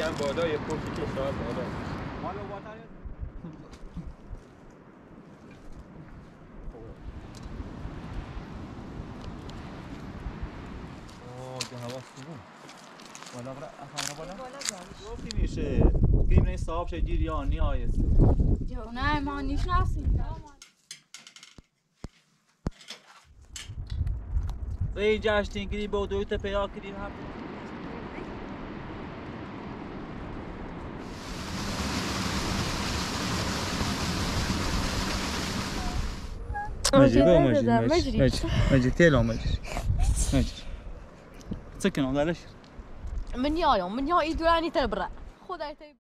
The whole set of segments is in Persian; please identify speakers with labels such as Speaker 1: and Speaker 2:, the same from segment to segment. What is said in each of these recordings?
Speaker 1: هم بالا یه پوکی که شاید بالا
Speaker 2: مال واتر اوه هوا خوبه بالا برا افرا بالا گفتی میشه گیم نه صاحب شه گیر یا نهایت
Speaker 3: نه ما نشناسیم
Speaker 2: ای جاشتین گری بودوی ته پیا کردیم هم مجي تيلو مجي سكن معلش
Speaker 3: من يوم من يوم يدوراني تبرع خدها تبرع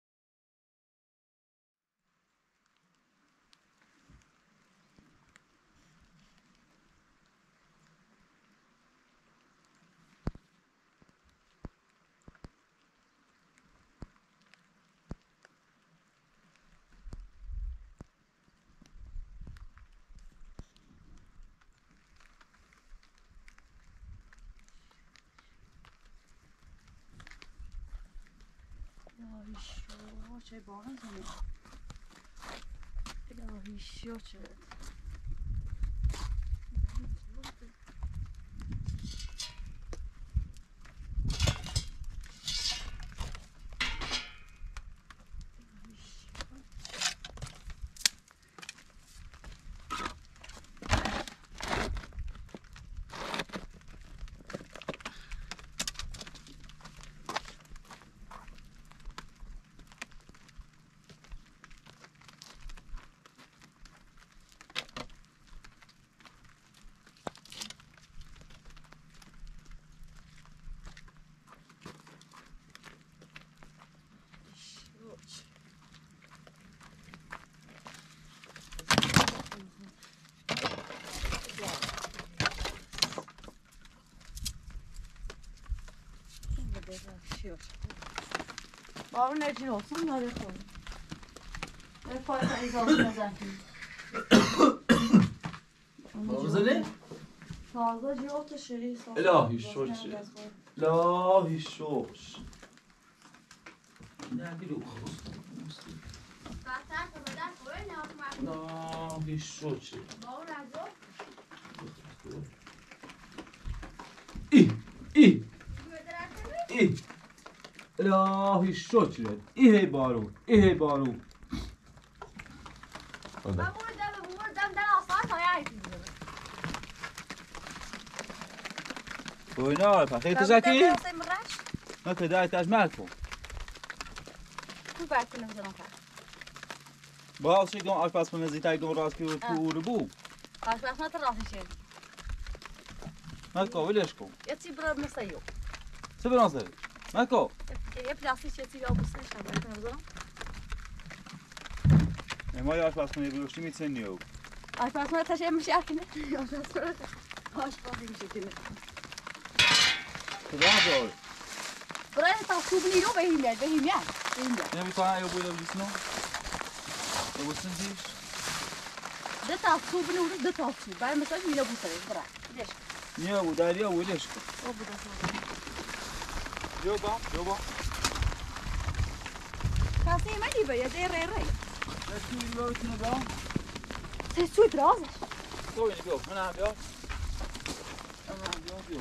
Speaker 3: چه باز الهی شو چه بارون نجی olsun nereye koyayım? Ne fayda izahını zaten.
Speaker 2: زنه
Speaker 3: Fazla cihaz taşırı.
Speaker 2: الهی شوش الهی شوش نه بیرو
Speaker 3: Zaten kadar koyun ne yapmak?
Speaker 2: الهی شوش
Speaker 3: Bavur azı.
Speaker 2: ای الهی شوش ای بارو
Speaker 3: Ben buradan asla sayar
Speaker 2: Oyna پخیت زکی نه کدای تاج مالکو
Speaker 3: تو برکن نمی‌ذارم کرد.
Speaker 2: باز شدم آشپزخونه زیتای دون راست که تو رو بو
Speaker 3: آشپزخونه تو راست شد.
Speaker 2: مالکو ولش کن
Speaker 3: یه چی برام مسیو.
Speaker 2: چه برانسه مالکو
Speaker 3: یه پلاستیک چی یا بوسه شده نمی‌ذارم.
Speaker 2: ما یا آشپزخونه بیوشتی میتونیو
Speaker 3: آشپزخونه تاش میشه اکنه. آشپزخونه میشه کنه.
Speaker 2: کدام جور
Speaker 3: برای تا خوب نیرو بهیمیاد.
Speaker 2: نمی‌تونم ایو بوده بیسنو ایو بسنجیش
Speaker 3: ده تا خوب نیرو ده تا خوب. برای مثلا میرو بوسه برای. دیش.
Speaker 2: نیا بود دریا ولش کن
Speaker 3: او بوده.
Speaker 2: جو با
Speaker 3: کسی منی باید ری.
Speaker 2: نشون لوت نگاه
Speaker 3: سه سوی درازش.
Speaker 2: تو بیا من بیا بیا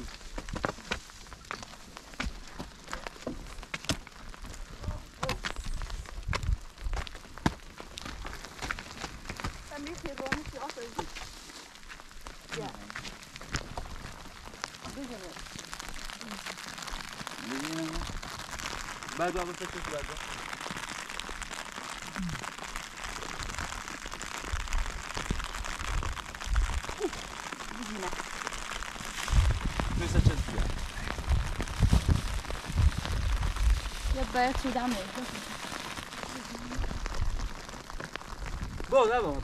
Speaker 2: بعد بابا فکر بعد مثل چه دیگه
Speaker 3: یه باید تو دمه
Speaker 2: با بعد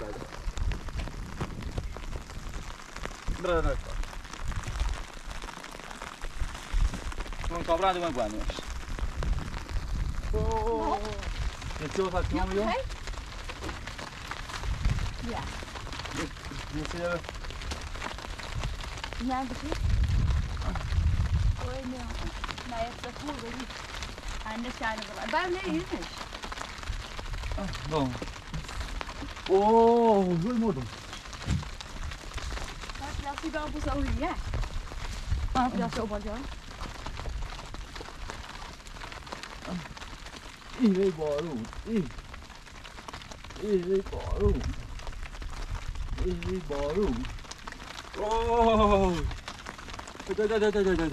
Speaker 2: برا نکن من کابران دیوان بانیش یه چیو فقط میام
Speaker 3: یا
Speaker 2: یه چیو
Speaker 3: نه بچه اوه نه نه یه سفور بگی عندك شعر بقى بقى ليه هناش
Speaker 2: اوه زي مودم
Speaker 3: بلاستيك بقى بوسويه بلاستيك باجا
Speaker 2: ای بارون ای بارون ای بارون اوه ده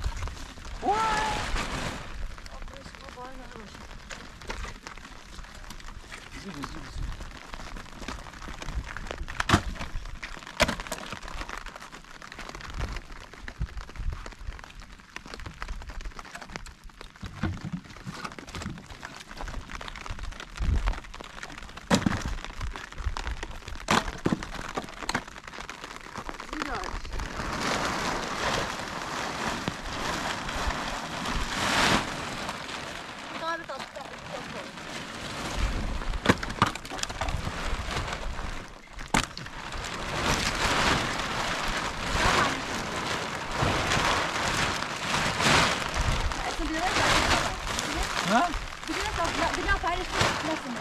Speaker 2: ها؟
Speaker 3: بدنا فارس لازم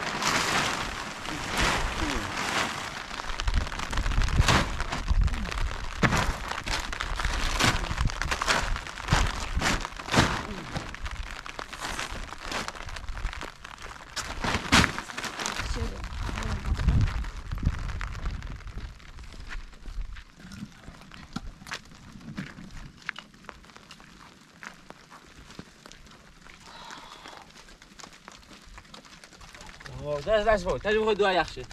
Speaker 1: دست بود تجربه خود دو یخشه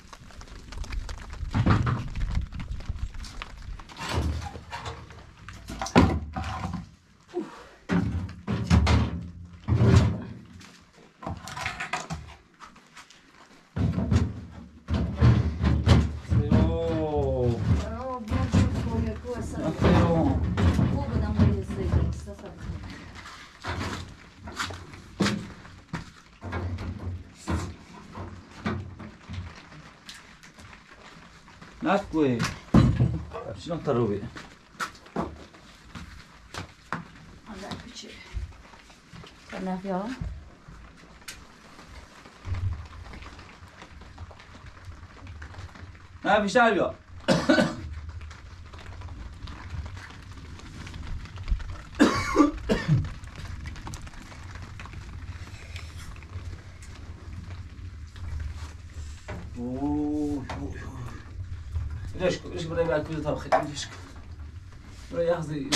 Speaker 2: نکوی شلون تروی
Speaker 3: الله küçük sana ya
Speaker 2: نه بیشتر بیا ليش بدي بعد كل طبخ ليش بدي ياخذ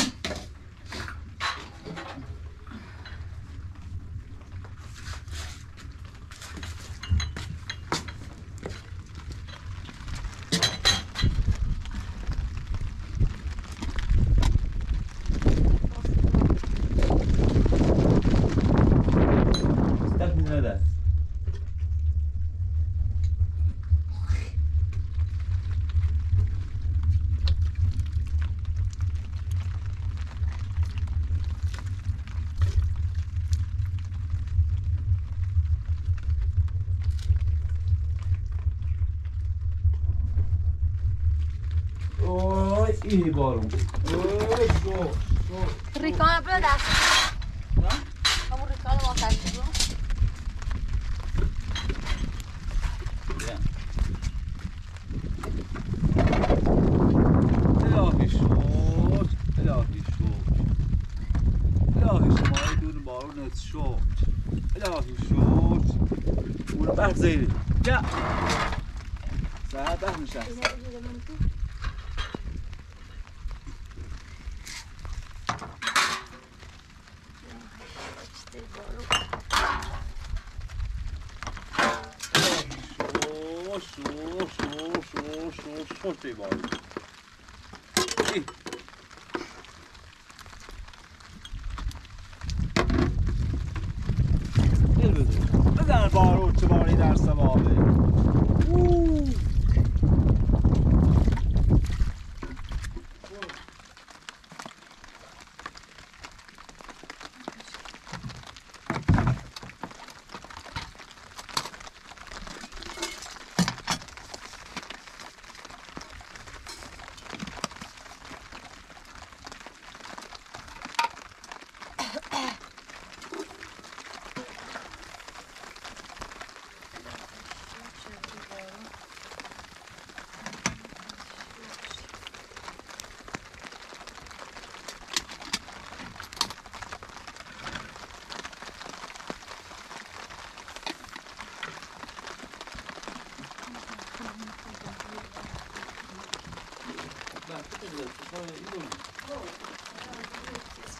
Speaker 2: ای بارون
Speaker 3: ریکان بده دست همون ریکان ما کشیدیم
Speaker 2: الهی شما دور بارونت شد الهی شد اونو بر زیری یا ساعت ده میشه شو بارون بزن بارون چه باری در سبابه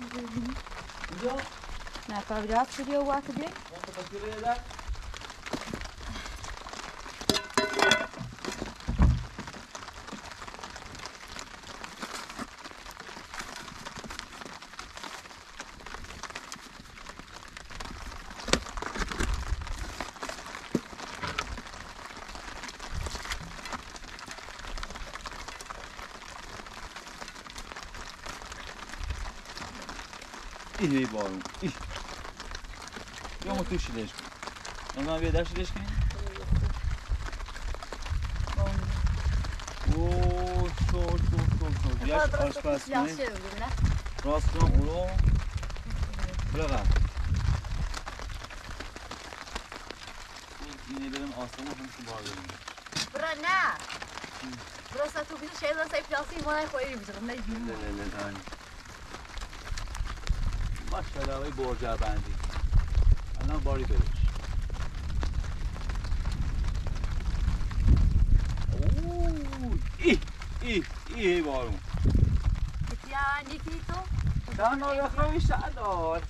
Speaker 2: اینجا؟
Speaker 3: نه فقط ویدیو وقت بیای
Speaker 2: اون تصویر ده ای بارون ای یا ما توی شیلش کنیم من بیادر شیلش کنیم اوه شو بیاش آشپز کنیم راست کنم برو بلغم اینه بریم آسمون هم تو بار بریم
Speaker 3: برا نه برا تو بیشتر شاید واسه پلاسی ما نخوری بیشتر نه
Speaker 2: نه ماشاءالله آقای برجر بندی الان باری برش ای بارون
Speaker 3: کتیان یکی تو
Speaker 2: دان آیا خواهیش دار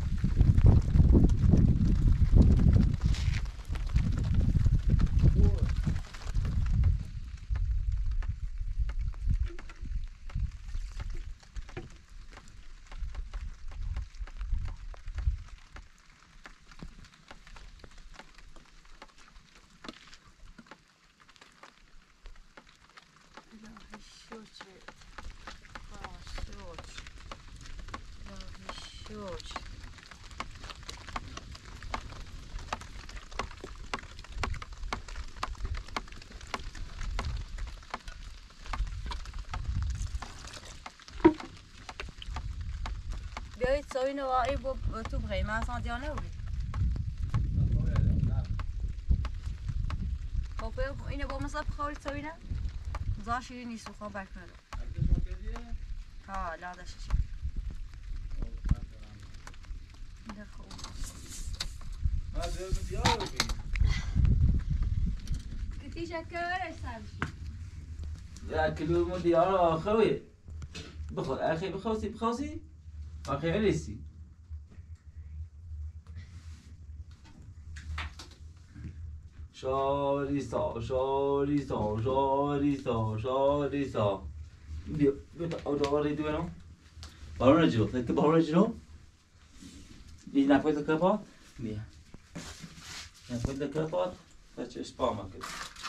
Speaker 3: بیایید سوی نوایی تو بخیر من اصلا دیانه بودی خب اینه با مصاب بخورید سوی نه زار شیری نیست بخواه برکنه ها لادش شد ده خوب کتی شکرش سرشی
Speaker 1: يا كيلو مو ديار خوي بخو اخي بخوسي اخي عليسي شاريسا بيو اودوري دوينو بارون رجلو تك بارون رجلو دي نفوت الكربات بيا نفوت الكربات تاچ سپاما كده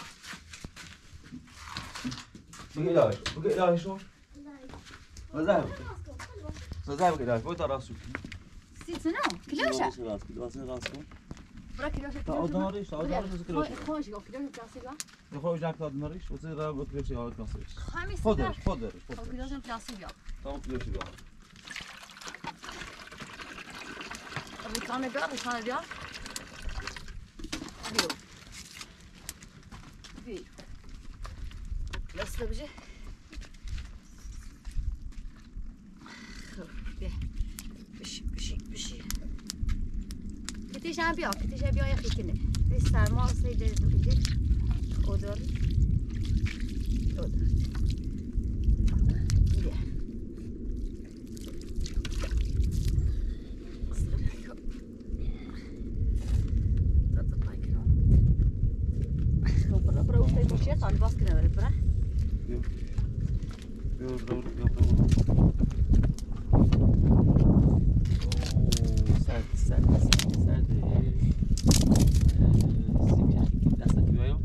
Speaker 1: بقي لاش شو وزاي بقي بقي راس شو
Speaker 3: سی سنو کلوشه
Speaker 2: راسكو
Speaker 3: برا کلوشه
Speaker 2: داريش كلوش
Speaker 3: خوش گفت کلوشه پلاستیک
Speaker 2: يخرج جاك داريش وتصير بكلوش يا كلوش
Speaker 3: خمیس
Speaker 2: فضل
Speaker 3: کلوشه پلاستیک بیا
Speaker 2: تمام كلوش بیا
Speaker 3: ریکانه بیا بیو لسه بجه بیا بشی کتیش هم بیا یخی کنه بی سرما سیده دویده خودار بیا سال باز کنه برای برای
Speaker 1: سرد دستك بیایم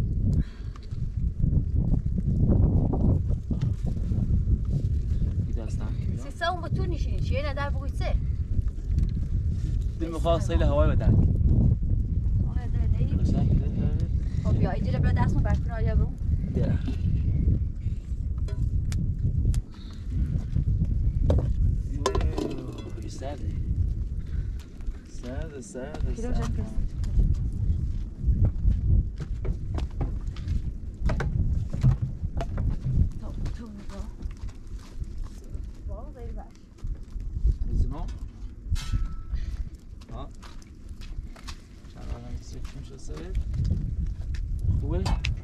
Speaker 3: سیسه اون با تو نشینی چیه نه در بگوید سه
Speaker 1: دل میخواد سیل هوای بدن
Speaker 3: خب بیا اینجا برای دستمون برکنه آیا برون
Speaker 2: سرده زنو ها شغالم سيكشن شو سويت خوبه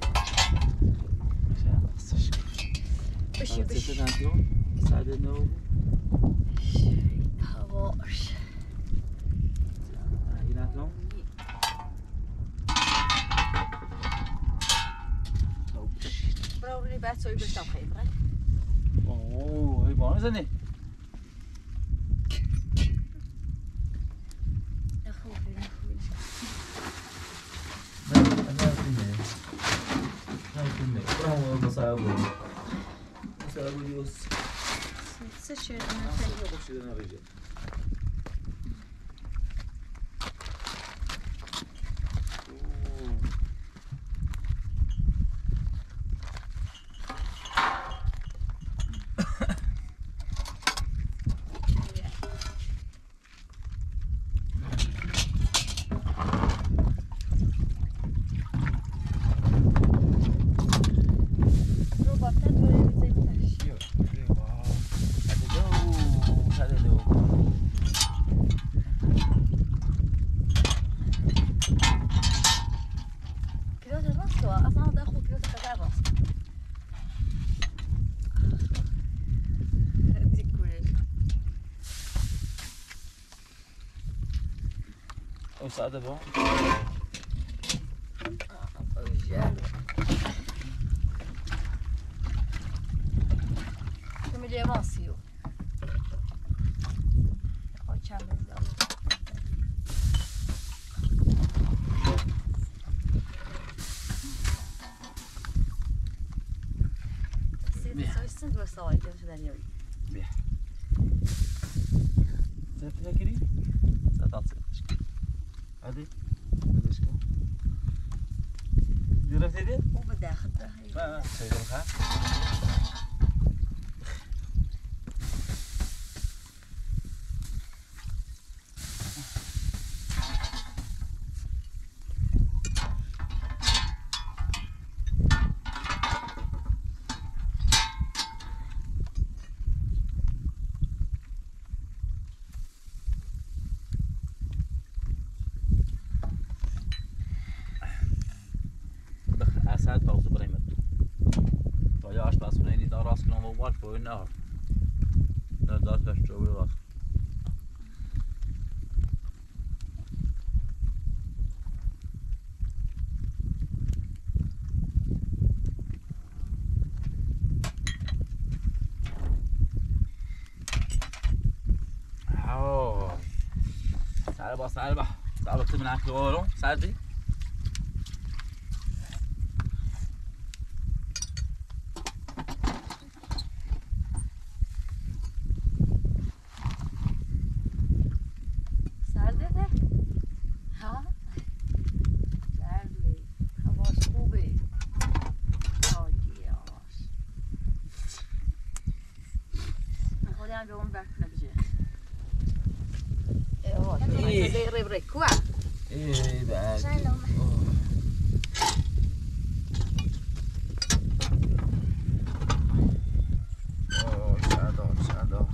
Speaker 2: عشان اخصش
Speaker 3: بشي
Speaker 2: ساعد النوم
Speaker 3: باش.
Speaker 1: این نکنم.
Speaker 3: برو بری بعد سوی بشتم خیبره.
Speaker 1: اوه، هی بانو زنی.
Speaker 3: خوبی. سه
Speaker 1: ساعده با
Speaker 3: Come li avanzi io. Facciamo il lavoro. Sen due soldi, non c'è da dire.
Speaker 1: بیا زفت نکری؟ زدان سرش عادی بدش کن گرفتی دی؟
Speaker 3: مو بداخل ده.
Speaker 1: نه سیدم خواهد ساعت pauze brengen. Då jag är pass från det raskt någon var på innan. När det först tror jag. سالبا تعبت من اكل ورو ساعدي
Speaker 3: Qua.
Speaker 1: beh. Shadow.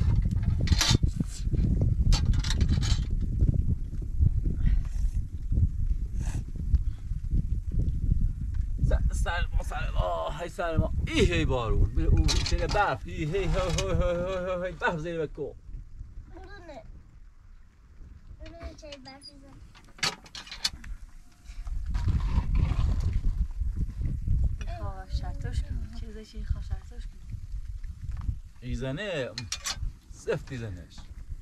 Speaker 1: سلام هی بارون به او سر برف هی برف زیر بکو
Speaker 4: چه برفی
Speaker 3: خاشتوش کن چیزی خاشتوش کن
Speaker 1: ایزنه سفت ایزنش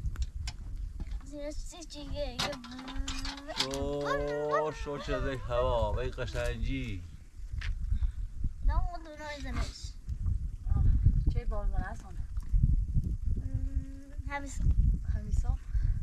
Speaker 1: شو چه هوا وی قشنگی
Speaker 4: نه دونه ایزنش
Speaker 3: چه بارزن هستن همیسا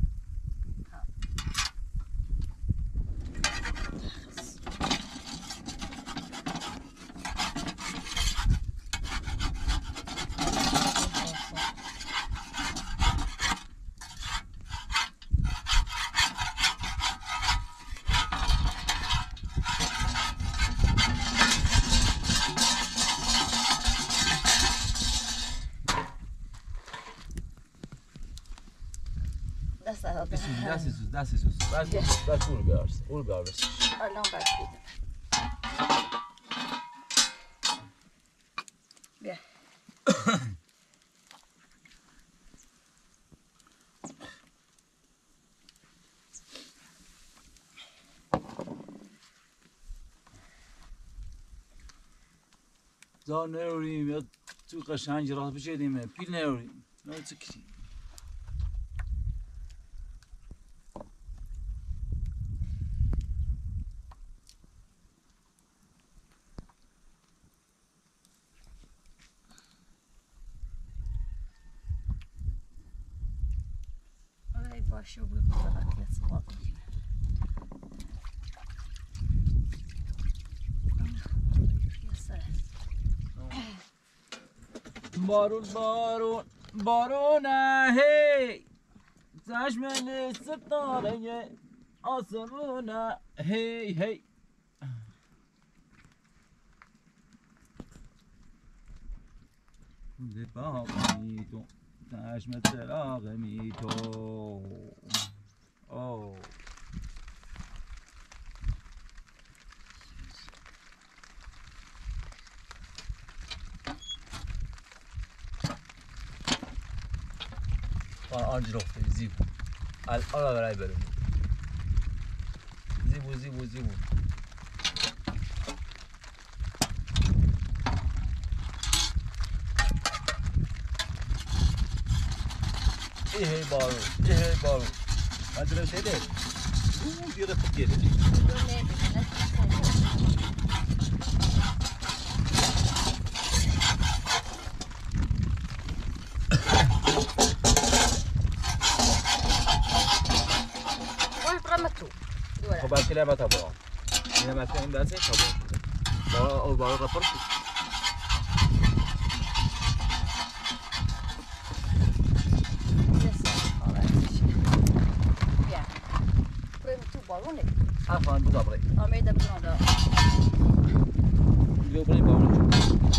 Speaker 1: Das ist es. Das Ulbers.
Speaker 3: الان برسید بیا
Speaker 1: زار نیاریم یا تو قشنگ راه بشیدیم پیل نیاریم نه چه کشیم
Speaker 3: آره باشه بود فقط یه سوال
Speaker 1: بارون بارون بارونه هی چشم ستاره آسمونه هی هی باغ میتون چشم چراغ میتون اوه آنجا رفته زیبو الان برای بریم زیبو زیبو زیبو هی بارو من درم شده دیگه فکر خب بعد کلی ما تابو اینا مثلا این درسه تابو با قفر
Speaker 3: بالونه
Speaker 1: افغان بود آبری
Speaker 3: آمیده بزنده
Speaker 1: جو بریم بالون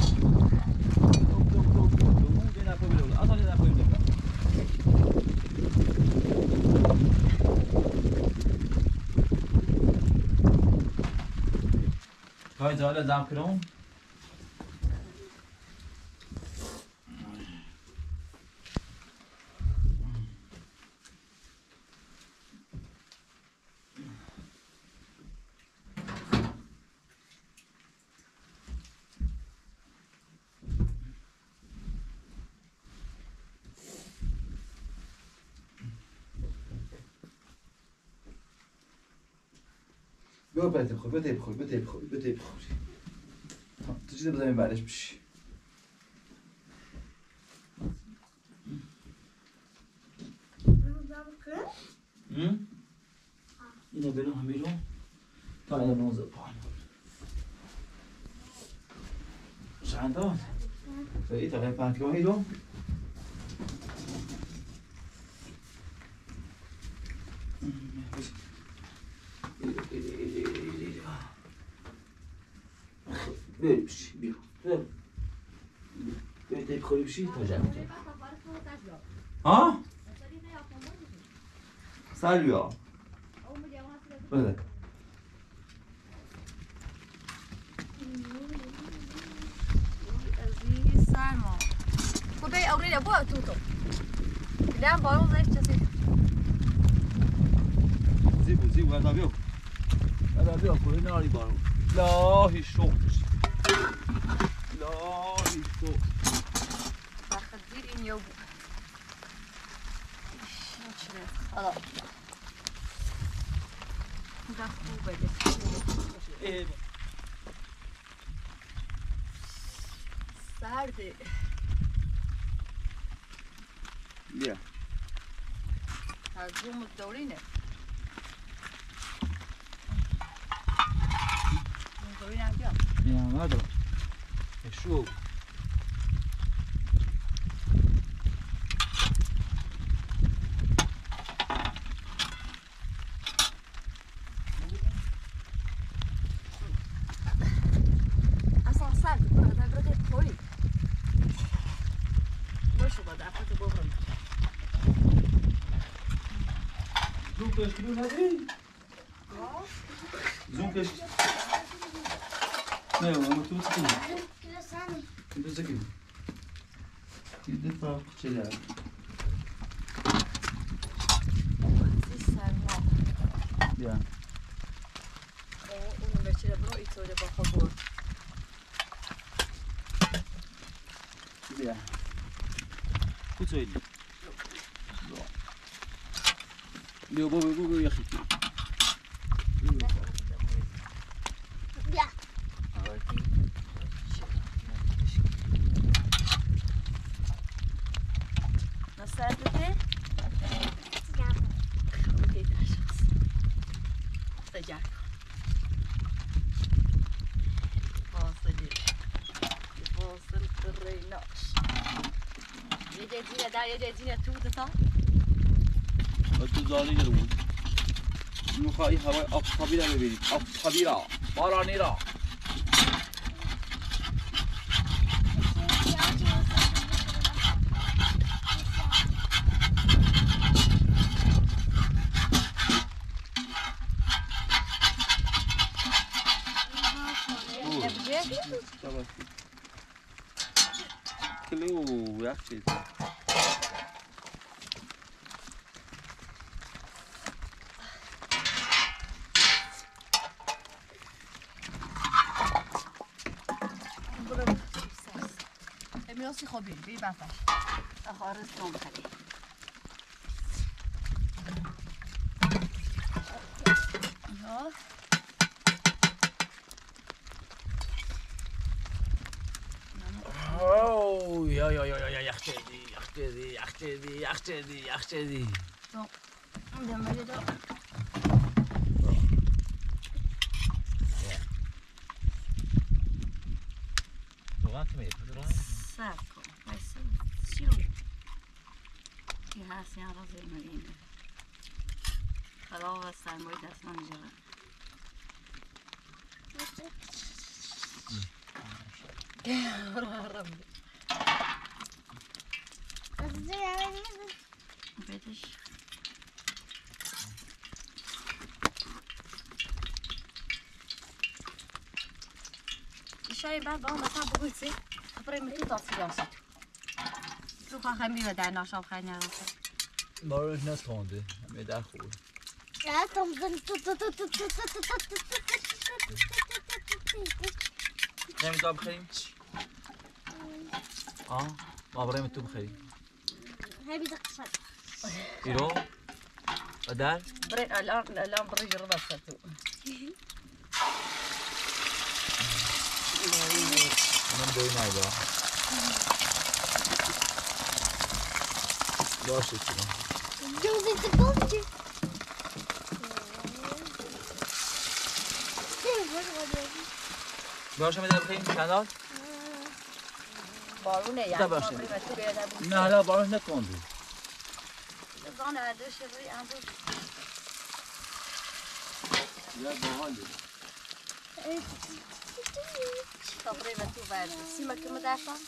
Speaker 1: جو دینا پویلو اصلا دینا پویلو های جاله زم کنم بیا بده بخور بده بخور بده بخور بده بخور تو چیزی بزنیم بعدش بشی اینو بریم هم بیرون تا اینو نوزه پایین چند داد؟ بایی تا این پنکگاهی رو بریم بشی بیا بریم تایب خوری بشی تا جمع کنم ها؟ سالیا بده
Speaker 3: عزیز سرما خدای اوریده بو توتو دیدم بالون زیر چسی
Speaker 2: زیبو هذا بيو كل ناري بارو لاهي شوق
Speaker 3: بخدیر این یو بو چرا خلاص ده خوبه ده سرده
Speaker 2: بیا
Speaker 3: از روم دورینه دورین هم بیا
Speaker 1: یا ندارم شو
Speaker 3: اصلا سرد برای پوی باشه با دفعه ببرم
Speaker 1: زوم کش کلو نداری؟ زوم کش نه اما تو چی کنی؟ تو چی کنی؟ دیده تا چه داره؟
Speaker 3: سرما
Speaker 1: بیا
Speaker 3: اونو بچه برو ایتوره با خود برد
Speaker 2: بیا کوچولی بیا بابا یخی
Speaker 4: بیا
Speaker 3: نصرته؟ اوکی تشخص سجاک فاصل قريناش یه جدینه در یه جدینه تو بوده
Speaker 2: تو زالی گرون میخوایی هوای آفتابی را ببینید آفتابی را بارانی را کلو یک چیز
Speaker 3: میاسی خوبی بی بفر خارج نام خلی یا
Speaker 2: اوه یا یخچیدی
Speaker 3: دماغی دو
Speaker 1: واقعا تمیه
Speaker 3: سر کن بایسته چیو که هست یه رازی مرینه خلاو سرمایی دستان جرم بدش شاید بعد با اون مثلا بگوید سی خبری میتونی تاسی یاسی تو خواهم بیوه در ناشاب خیلی نراسه
Speaker 2: باروش نسخونده همه در خوبه نمیتونم بخریم؟ ما برای تو بخریم ایرو و در؟
Speaker 3: برید الان برید رو بسته تو
Speaker 2: من دوی نایده باشه کنم باشه میده بخریم چندال؟
Speaker 3: بارونه یعنی
Speaker 2: باشه.
Speaker 3: برید تو بیاده بود
Speaker 2: نه حالا باروش نکنده
Speaker 3: زان اردوشه بری اندوش
Speaker 2: یا باحاله
Speaker 3: تا برید تو برد سیما که مدرسان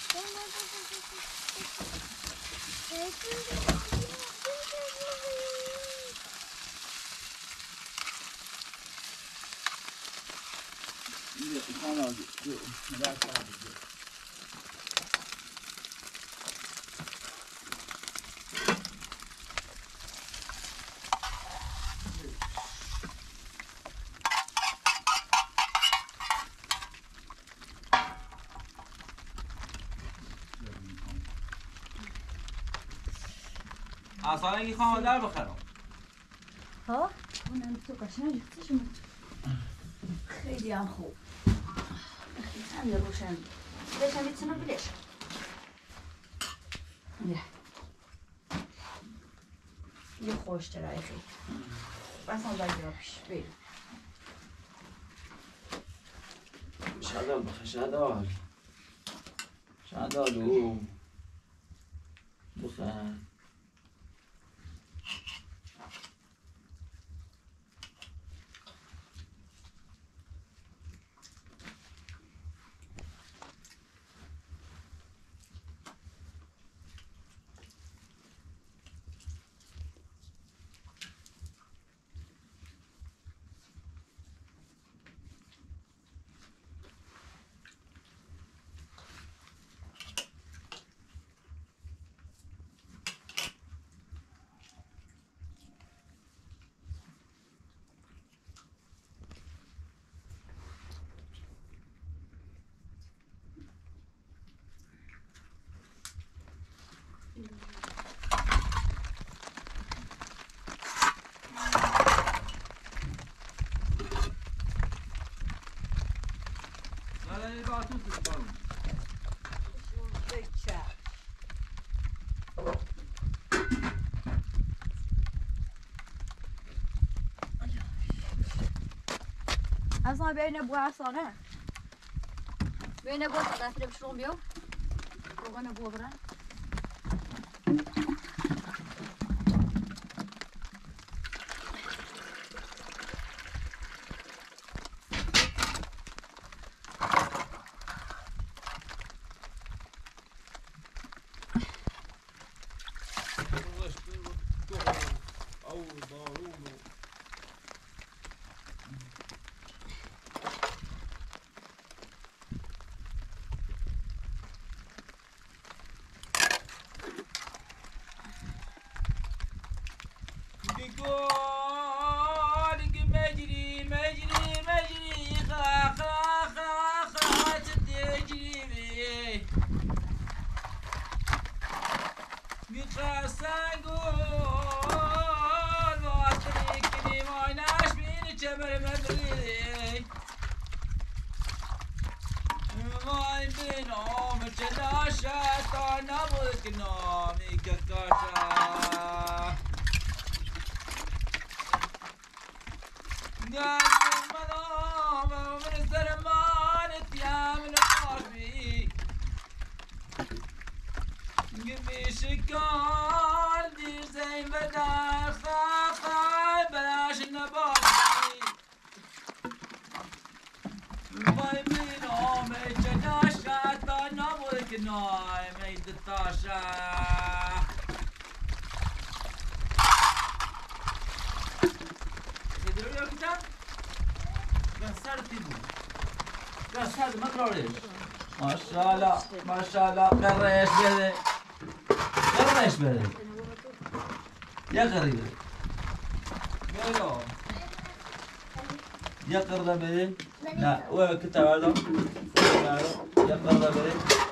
Speaker 2: اصلا اگه خواهم در بخرم
Speaker 3: ها؟ اونم تو قشنگ چشم خیلی هم خوب خیلی روشن بشم میتونم بلش یه خوش ترایی خیلی بس هم باید را پیش بریم
Speaker 1: شادال بخیر شادال شادالو بخیر
Speaker 2: با تو بارون
Speaker 3: اصلا بین بو افسانه بین بو طرف رو بشرون بیو روغن بو برن
Speaker 1: ماشاءالله ماشاءالله قرش بده قرش بده يا غريبة يا قرده بده لا وكنت هذا يا قرده بده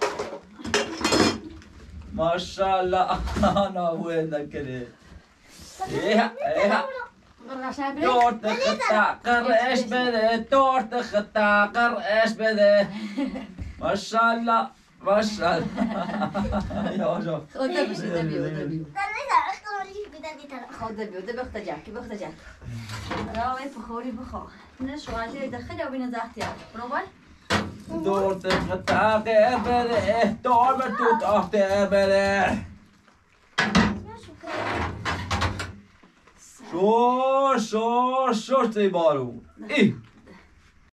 Speaker 1: ما شاء الله انا وين كده ايه تورت خطا قرش بده تورت خطا قرش بده ما شاء الله ما شاء الله يا شوف
Speaker 3: خدا بشي دبيو
Speaker 4: بدأت
Speaker 3: خدا بيو ده بختجاك بختجاك راوي فخوري بخو نشو عشان يدخلها وبين زاحتي بروبال
Speaker 1: تورت خطا قرش بده تورت توت بده شو زي بارو ايه